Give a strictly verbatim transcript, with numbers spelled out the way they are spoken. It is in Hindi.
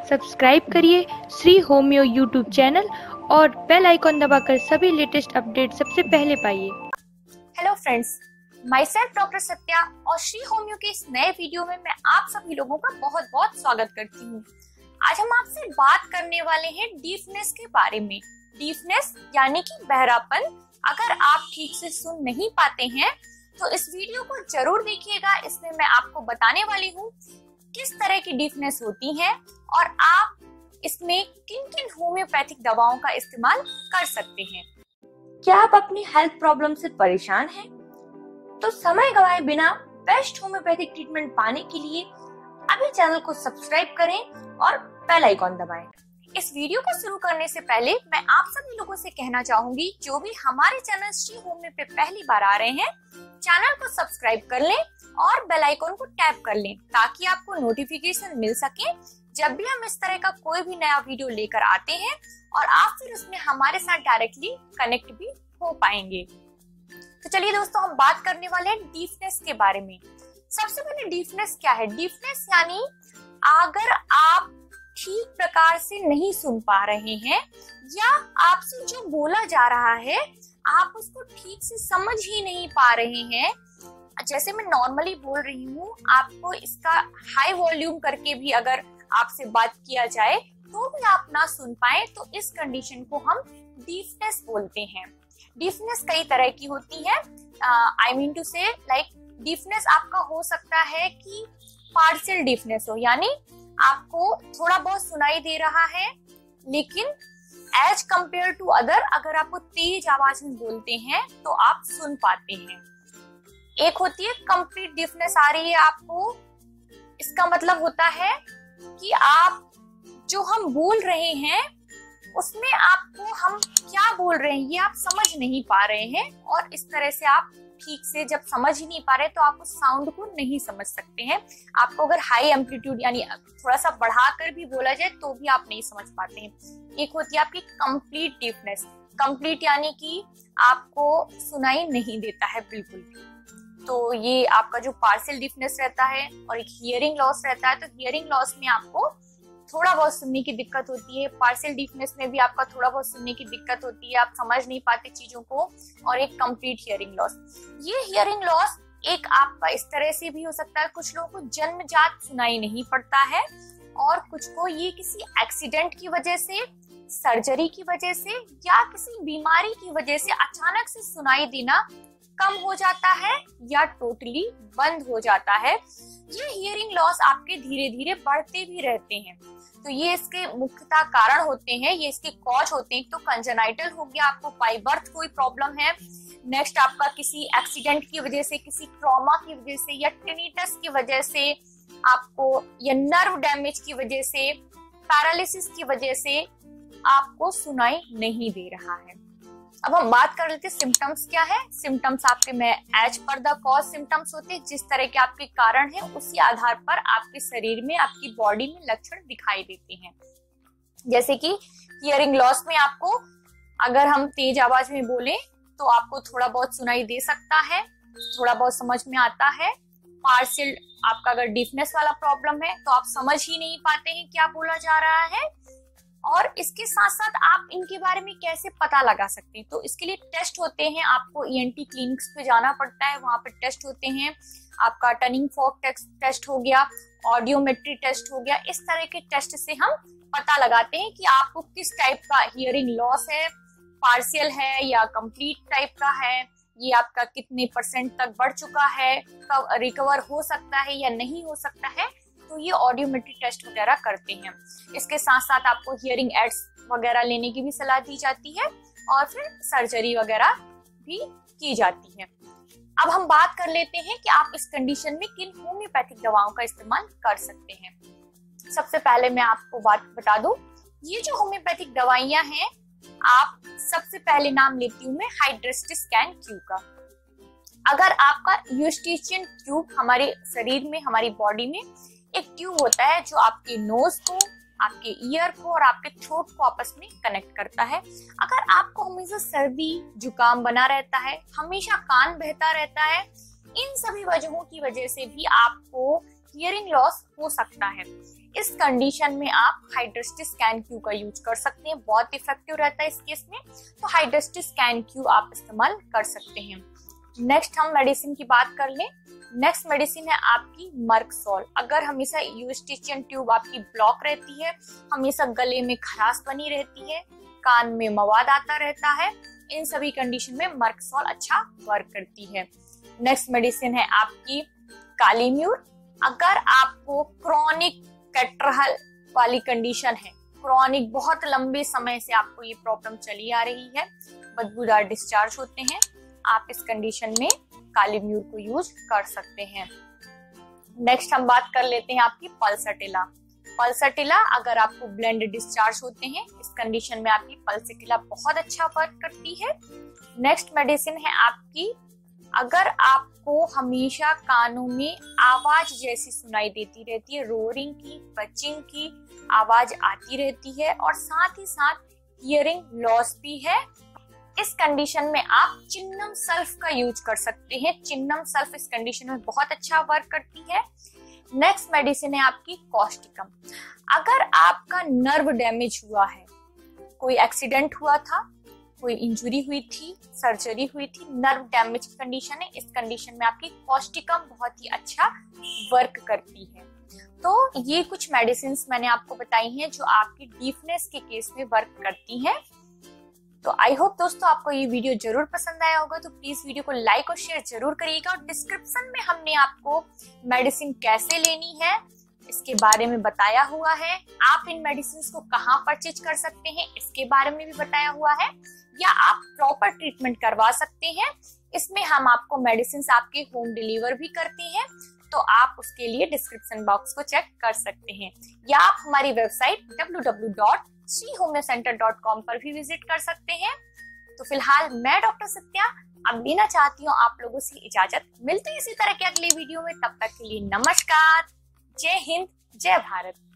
सब्सक्राइब करिए श्री होम्यो यूट्यूब चैनल और बेल आइकॉन दबाकर सभी लेटेस्ट अपडेट सबसे पहले पाइए। Hello friends, my self doctor Satya और श्री होम्यो के इस नए वीडियो में मैं आप सभी लोगों का बहुत बहुत स्वागत करती हूँ। आज हम आपसे बात करने वाले हैं डीफनेस के बारे में। डीफनेस यानी कि बहरापन। अगर आप ठीक से सुन नहीं पाते हैं तो इस वीडियो को जरूर देखिएगा। इसमें मैं आपको बताने वाली हूँ किस तरह की डीफनेस होती है और आप इसमें किन किन होम्योपैथिक दवाओं का इस्तेमाल कर सकते हैं। क्या आप अपनी हेल्थ प्रॉब्लम से परेशान हैं? तो समय गवाए बिना बेस्ट होम्योपैथिक ट्रीटमेंट पाने के लिए अभी चैनल को सब्सक्राइब करें और बेल आइकॉन दबाएं। इस वीडियो को शुरू करने से पहले मैं आप सभी लोगों से कहना चाहूंगी, जो भी हमारे चैनल श्री होम्यो पे पहली बार आ रहे हैं, चैनल को सब्सक्राइब कर लें और बेल आइकॉन को टैप कर लें ताकि आपको नोटिफिकेशन मिल सके जब भी हम इस तरह का कोई भी नया वीडियो लेकर आते हैं और आप फिर उसमें हमारे साथ डायरेक्टली कनेक्ट भी हो पाएंगे। तो चलिए दोस्तों, हम बात करने वाले हैं डीफनेस के बारे में। सबसे पहले डीफनेस क्या है? डीफनेस यानी अगर आप ठीक प्रकार से नहीं सुन पा रहे हैं या आपसे जो बोला जा रहा है आप उसको ठीक से समझ ही नहीं पा रहे हैं। जैसे मैं नॉर्मली बोल रही हूँ, आपको इसका हाई वॉल्यूम करके भी अगर आपसे बात किया जाए तो भी आप ना सुन पाए, तो इस कंडीशन को हम डीफनेस बोलते हैं। डीफनेस कई तरह की होती है। I mean to say like deafness आपका हो सकता है कि पार्शियल डीफनेस हो, यानी आपको थोड़ा बहुत सुनाई दे रहा है लेकिन एज कंपेयर टू अदर अगर आपको तेज आवाज में बोलते हैं तो आप सुन पाते हैं। एक होती है कंप्लीट डीफनेस आ रही है आपको। इसका मतलब होता है कि आप जो हम बोल रहे हैं उसमें आपको हम क्या बोल रहे हैं ये आप समझ नहीं पा रहे हैं, और इस तरह से आप ठीक से जब समझ ही नहीं पा रहे तो आप उस साउंड को नहीं समझ सकते हैं। आपको अगर हाई एम्पलीट्यूड यानी थोड़ा सा बढ़ाकर भी बोला जाए तो भी आप नहीं समझ पाते हैं। एक होती है आपकी कंप्लीट डीफनेस। कंप्लीट यानी कि आपको सुनाई नहीं देता है बिल्कुल भी। तो ये आपका जो पार्शियल डीफनेस रहता है, और एक हियरिंग लॉस रहता है। तो हियरिंग लॉस में आपको थोड़ा बहुत सुनने की दिक्कत होती है। पार्शियल डीफनेस में भी आपका थोड़ा बहुत सुनने की दिक्कत होती है, आप समझ नहीं पाते चीजों को। और एक कंप्लीट हियरिंग लॉस। ये हियरिंग लॉस एक आपका इस तरह से भी हो सकता है, कुछ लोगों को जन्मजात सुनाई नहीं पड़ता है और कुछ को ये किसी एक्सीडेंट की वजह से, सर्जरी की वजह से या किसी बीमारी की वजह से अचानक से सुनाई देना कम हो जाता है या टोटली बंद हो जाता है। ये हियरिंग लॉस आपके धीरे धीरे बढ़ते भी रहते हैं। तो ये इसके मुख्यतः कारण होते हैं, ये इसके कॉज होते हैं। तो कंजेनाइटल हो गया, आपको बाय बर्थ कोई प्रॉब्लम है। नेक्स्ट आपका किसी एक्सीडेंट की वजह से, किसी ट्रॉमा की वजह से या टिनिटस की वजह से आपको, या नर्व डैमेज की वजह से, पैरालिसिस की वजह से आपको सुनाई नहीं दे रहा है। अब हम बात कर लेते हैं सिम्टम्स क्या है। सिम्टम्स आपके में as per the cause symptoms होते हैं। जिस तरह के आपके कारण है उसी आधार पर आपके शरीर में, आपकी बॉडी में लक्षण दिखाई देते हैं। जैसे कि हियरिंग लॉस में आपको अगर हम तेज आवाज में बोले तो आपको थोड़ा बहुत सुनाई दे सकता है, थोड़ा बहुत समझ में आता है। पार्शियल आपका अगर डीफनेस वाला प्रॉब्लम है तो आप समझ ही नहीं पाते हैं क्या बोला जा रहा है। और इसके साथ साथ आप इनके बारे में कैसे पता लगा सकते हैं, तो इसके लिए टेस्ट होते हैं। आपको ईएनटी क्लिनिक्स पे जाना पड़ता है, वहां पे टेस्ट होते हैं। आपका टनिंग फॉर्क टेस्ट हो गया, ऑडियोमेट्री टेस्ट हो गया। इस तरह के टेस्ट से हम पता लगाते हैं कि आपको किस टाइप का हियरिंग लॉस है, पार्शियल है या कंप्लीट टाइप का है, ये आपका कितने परसेंट तक बढ़ चुका है, कब रिकवर हो सकता है या नहीं हो सकता है। तो ये ऑडियोमेट्री टेस्ट वगैरह करते हैं। इसके साथ साथ आपको हियरिंग एड्स वगैरह लेने की भी सलाह दी जाती है और फिर सर्जरी वगैरह भी की जाती है। अब हम बात कर लेते हैं कि आप इस कंडीशन में किन होम्योपैथिक दवाओं का इस्तेमाल कर सकते हैं। सबसे पहले मैं आपको बात बता दूं, ये जो होम्योपैथिक दवाइयां हैं, आप सबसे पहले नाम लेती हूँ मैं हाइड्रेस्टिस कैन क्यू का। अगर आपका यूस्टेशियन ट्यूब, हमारे शरीर में, हमारी बॉडी में एक ट्यूब होता है जो आपके नोज को, आपके ईयर को और आपके थ्रोट को आपस में कनेक्ट करता है। अगर आपको हमेशा सर्दी जुकाम बना रहता है, हमेशा कान बहता रहता है, इन सभी वजहों की वजह से भी आपको हियरिंग लॉस हो सकता है। इस कंडीशन में आप हाइड्रोस्टिस कैन क्यू का यूज कर सकते हैं, बहुत इफेक्टिव रहता है इस केस में। तो हाइड्रोस्टिस कैन क्यू आप इस्तेमाल कर सकते हैं। नेक्स्ट हम मेडिसिन की बात कर लें। नेक्स्ट मेडिसिन है आपकी मर्कसोल। अगर हमेशा यूस्टिशियन ट्यूब आपकी ब्लॉक रहती है, हमेशा गले में खराश बनी रहती है, कान में मवाद आता रहता है, इन सभी कंडीशन में मर्कसोल अच्छा वर्क करती है। नेक्स्ट मेडिसिन है आपकी कालीम्यूर। अगर आपको क्रॉनिक कैटरहल वाली कंडीशन है, क्रॉनिक बहुत लंबे समय से आपको ये प्रॉब्लम चली आ रही है, बदबूदार डिस्चार्ज होते हैं, आप इस कंडीशन में कालीम्यूर को यूज कर सकते हैं। नेक्स्ट हम बात कर लेते हैं आपकी पल्सटिला। पल्सटिला अगर आपको ब्लेंड डिस्चार्ज होते हैं, इस कंडीशन में आपकी पल्सटिला बहुत अच्छा वर्क करती है। नेक्स्ट मेडिसिन है आपकी, अगर आपको हमेशा कानों में आवाज जैसी सुनाई देती रहती है, रोरिंग की, बचिंग की आवाज आती रहती है और साथ ही साथ हियरिंग लॉस भी है, इस कंडीशन में आप चिन्नम सल्फ का यूज कर सकते हैं। चिन्नम सल्फ इस कंडीशन में बहुत अच्छा वर्क करती है। नेक्स्ट मेडिसिन है आपकी कॉस्टिकम। अगर आपका नर्व डैमेज हुआ है, कोई एक्सीडेंट हुआ था, कोई इंजुरी हुई थी, सर्जरी हुई थी, नर्व डैमेज कंडीशन है, इस कंडीशन में आपकी कॉस्टिकम बहुत ही अच्छा वर्क करती है। तो ये कुछ मेडिसिन मैंने आपको बताई हैं जो आपकी डीफनेस के केस में वर्क करती हैं। तो आई होप दोस्तों आपको ये वीडियो जरूर पसंद आया होगा। तो प्लीज वीडियो को लाइक और शेयर जरूर करिएगा और डिस्क्रिप्शन में हमने आपको मेडिसिन कैसे लेनी है इसके बारे में बताया हुआ है। आप इन मेडिसिन को कहाँ परचेज कर सकते हैं इसके बारे में भी बताया हुआ है, या आप प्रॉपर ट्रीटमेंट करवा सकते हैं। इसमें हम आपको मेडिसिन आपके होम डिलीवर भी करते हैं, तो आप उसके लिए डिस्क्रिप्शन बॉक्स को चेक कर सकते हैं, या आप हमारी website W W W dot Shri Homeo center dot com पर भी विजिट कर सकते हैं। तो फिलहाल मैं डॉक्टर सत्या अब लेना चाहती हूँ आप लोगों से इजाजत। मिलते हैं इसी तरह के अगले वीडियो में, तब तक के लिए नमस्कार, जय हिंद, जय भारत।